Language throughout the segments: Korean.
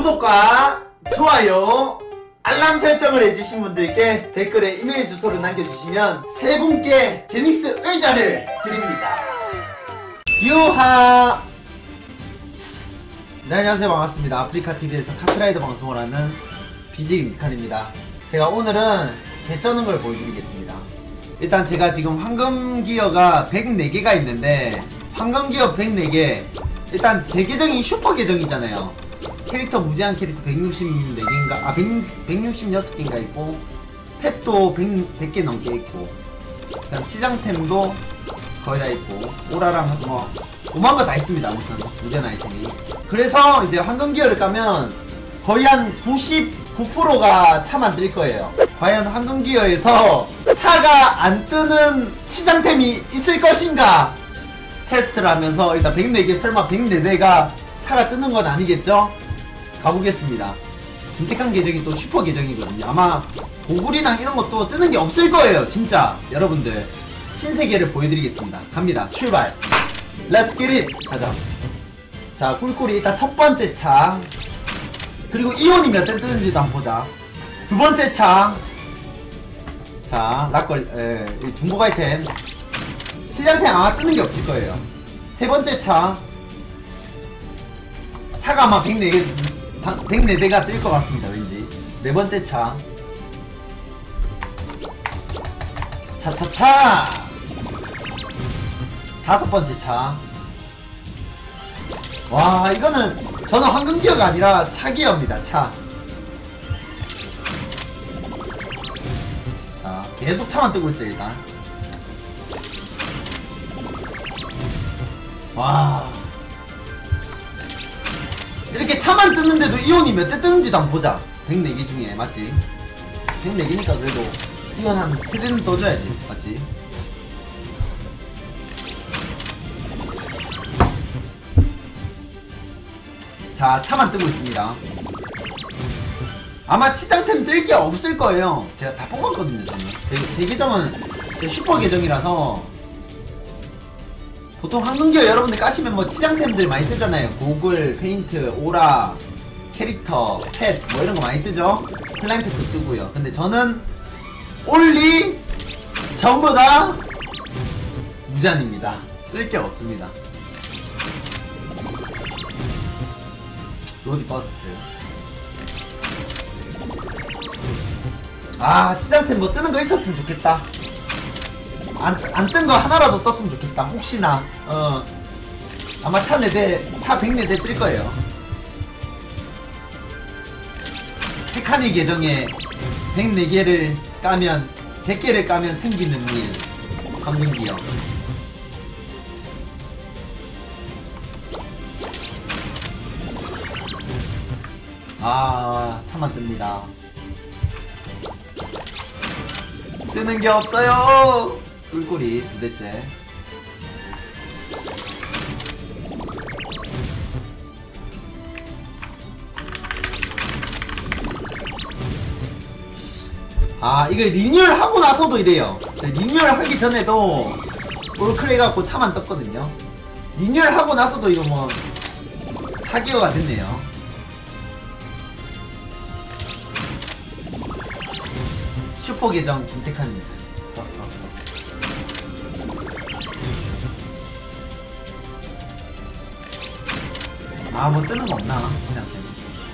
구독과 좋아요 알람 설정을 해주신 분들께 댓글에 이메일 주소를 남겨주시면 세 분께 제닉스 의자를 드립니다. 유하. 네, 안녕하세요. 반갑습니다. 아프리카TV에서 카트라이더 방송을 하는 BJ-니칼입니다. 제가 오늘은 개쩌는 걸 보여드리겠습니다. 일단 제가 지금 황금기어가 104개가 있는데, 황금기어 104개, 일단 제 계정이 슈퍼 계정이잖아요. 캐릭터 무제한 캐릭터 164개인가, 166개인가 있고, 펫도 100개 넘게 있고, 일단 시장템도 거의 다 있고, 오라랑 뭐 오만거 다 있습니다. 아무튼 무제한 아이템이. 그래서 이제 황금기어를 까면 거의 한 99%가 차만 뜰 거예요. 과연 황금기어에서 차가 안 뜨는 시장템이 있을 것인가 테스트를 하면서, 일단 104개, 설마 104대가 차가 뜨는 건 아니겠죠? 가보겠습니다. 김태칸 계정이 또 슈퍼 계정이거든요. 아마 고글이랑 이런 것도 뜨는 게 없을 거예요. 진짜 여러분들 신세계를 보여드리겠습니다. 갑니다. 출발. Let's get it. 가자. 자, 꿀꿀이 일단 첫 번째 차, 그리고 이온이 몇 대 뜨는지도 한번 보자. 두 번째 차. 자, 락걸, 중복 아이템. 시장템 아마 뜨는 게 없을 거예요. 세 번째 차. 차가 아마 104대가 뜰 것 같습니다. 왠지. 네 번째 차. 차차차. 다섯 번째 차. 와, 이거는 저는 황금기어가 아니라 차기어입니다. 차. 자, 계속 차만 뜨고 있어요. 일단. 와, 이렇게 차만 뜨는데도 이온이 몇 대 뜨는지도 한번 보자. 104개 중에. 맞지? 104개니까 그래도 이온 한 3대는 떠줘야지. 맞지? 자, 차만 뜨고 있습니다. 아마 시장템 뜰 게 없을 거예요. 제가 다 뽑았거든요. 저는 제 계정은 제 슈퍼 계정이라서. 보통 황금기어 여러분들 까시면 뭐 시장템들 많이 뜨잖아요. 고글, 페인트, 오라, 캐릭터, 펫 뭐 이런 거 많이 뜨죠. 클라임팩도 뜨고요. 근데 저는 올리 전부 다 무제한입니다. 뜰 게 없습니다. 로디 버스트. 아, 시장템 뭐 뜨는 거 있었으면 좋겠다. 안 뜬 거 하나라도 떴으면 좋겠다. 혹시나. 아마 차 4대, 차 104대 뜰 거예요. 테카니 계정에 104개를 까면, 100개를 까면 생기는 일. 황금기어. 아, 차만 뜹니다. 뜨는 게 없어요. 꿀꿀이 2대째. 아, 이거 리뉴얼 하고 나서도 이래요. 리뉴얼 하기 전에도 올클레 갖고 차만 떴거든요. 리뉴얼 하고 나서도 이거 뭐 차기어가 됐네요. 슈퍼 계정 김태칸입니다. 아, 뭐 뜨는 거 없나? 시장 때문에.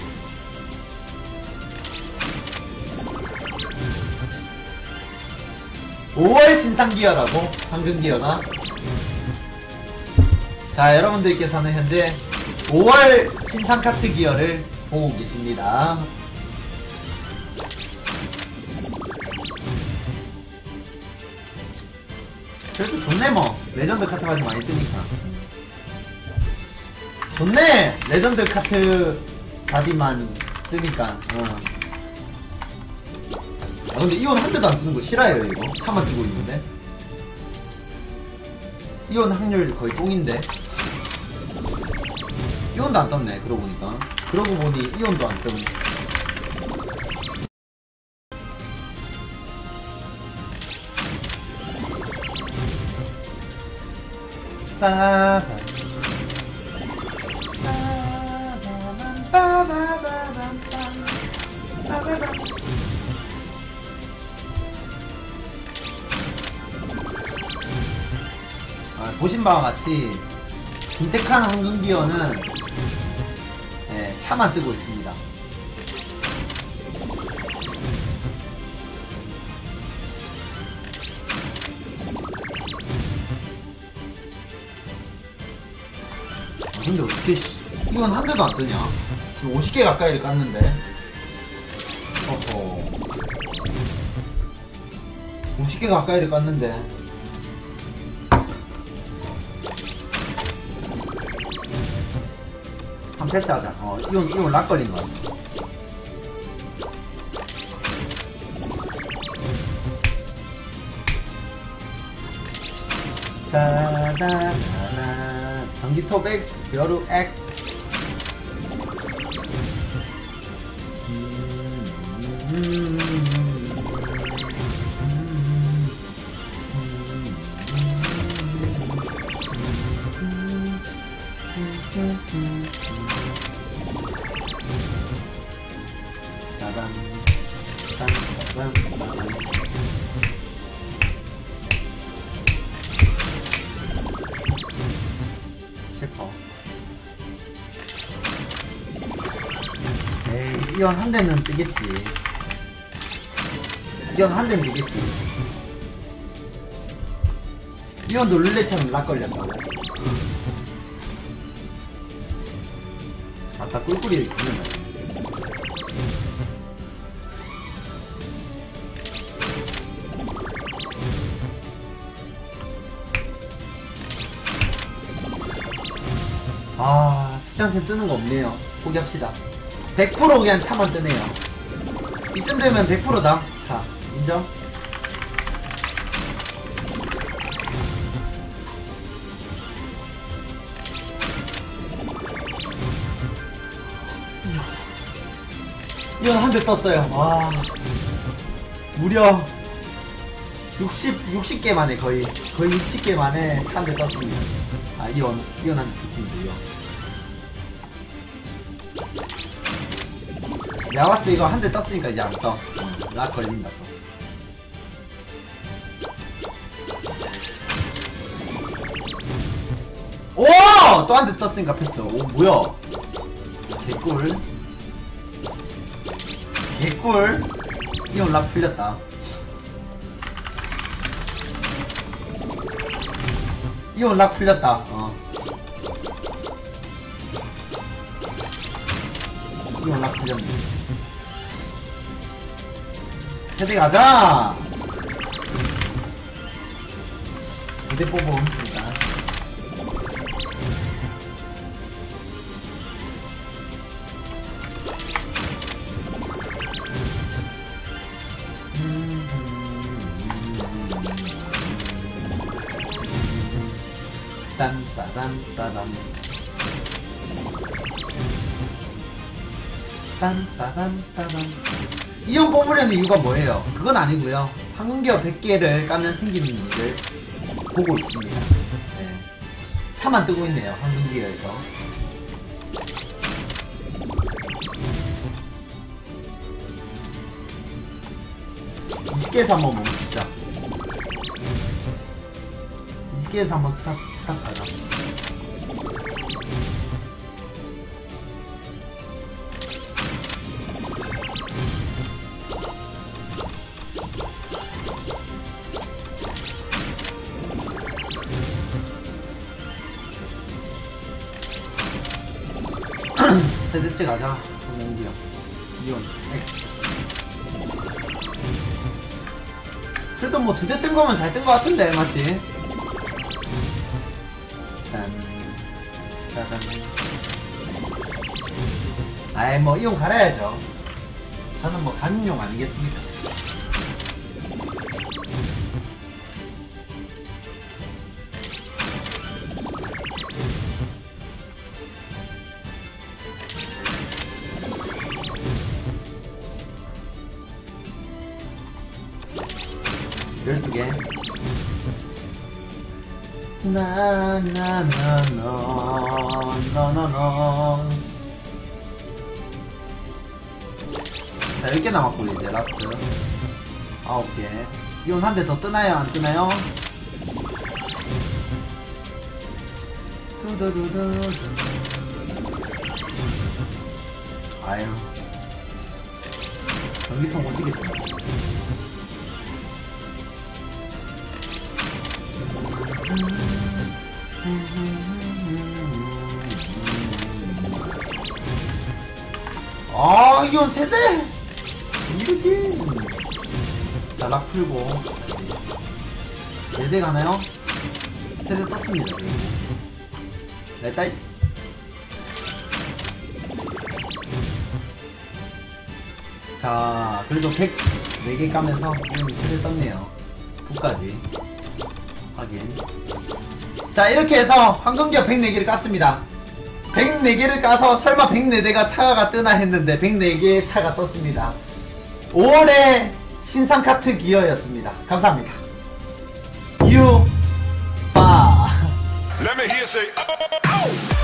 (5월) 신상기어라고? 황금기어가? 자, 여러분들께서는 현재 5월 신상카트 기어를 보고 계십니다. 그래도 좋네 뭐. 레전드 카트가 좀 많이 뜨니까. 좋네! 레전드 카트 바디만 뜨니까. 아, 근데 이온 한 대도 안 뜨는 거 싫어요 이거. 차만 뜨고 있는데. 이온 확률 거의 똥인데. 이온도 안 떴네. 그러고 보니까. 그러고 보니 이온도 안 뜨고. 빠밤 보신 바와 같이 빈택한 황금기어는 차만 뜨고 있습니다. 근데 어떻게 이건 한 대도 안 뜨냐? 지금 50개 가까이를 깠는데. 어허. 50개 가까이를 깠는데. 한 패스 하자. 이건 락 걸린 거 같아. 따다다다. 전기톱 X, 벼룩 X. 슬퍼. 에이, 이건 한 대는 뜨겠지. 이건 한 대는 뜨겠지. 이건 룰렛처럼 락 걸렸다고. 아따 꿀꿀이 그러네. 지장템 뜨는 거 없네요. 포기합시다. 100% 그냥 차만 뜨네요. 이쯤 되면 100%다. 차, 인정? 이건 한 대 떴어요. 와. 무려 60개 만에 거의 60개 만에 차 한 대 떴습니다. 이건 한 대 떴습니다. 이거. 내가 봤을 때 이거 한 대 떴으니까 이제 안 떠. 락 걸린다 또. 오! 또 한 대 떴으니까 패스. 오, 뭐야? 개꿀. 개꿀. 이건 락 풀렸다. 이건 락 풀렸다. 이건 락 풀렸네. 세대 가자! 부대 뽑음, 일단. 딴따단따단. 딴따단따단. 이형 뽑으려는 이유가 뭐예요? 그건 아니고요. 황금기어 100개를 까면 생기는 일을 보고 있습니다. 네. 차만 뜨고 있네요. 황금기어에서. (20개에서) 한번 멈추자. 20개에서 한번 스탑하자. 세대째 가자. 황금기어 이온 X. 그래도 뭐 2대 뜬 거면 잘 뜬 거 같은데, 맞지? 따단. 아이, 뭐 이용 갈아야죠. 저는 뭐 가는 용 아니겠습니까? (12개) 나나나나 나나나 자 10개 남았고요. 이제 라스트 9개. 이온 한 대 더 뜨나요? 안 뜨나요? 두두두두. 아유 전기통 오지겠다. 아 이온 세대 이렇게. 자 락 풀고 다시 4대 가나요? 세대 떴습니다. 네 따이. 자 그래도 104개 까면서 이름이 세대 떴네요. 9까지 확인. 자 이렇게 해서 황금기어 104개를 깠습니다. 104개를 까서 설마 104대가 차가 뜨나 했는데 104개의 차가 떴습니다. 5월의 신상카트 기어였습니다. 감사합니다. 유 바.